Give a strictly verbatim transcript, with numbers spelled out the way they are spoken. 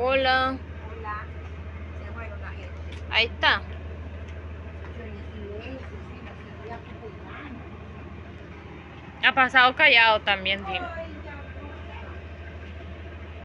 Hola. Hola. Ahí está. Ha pasado callado también, Dino.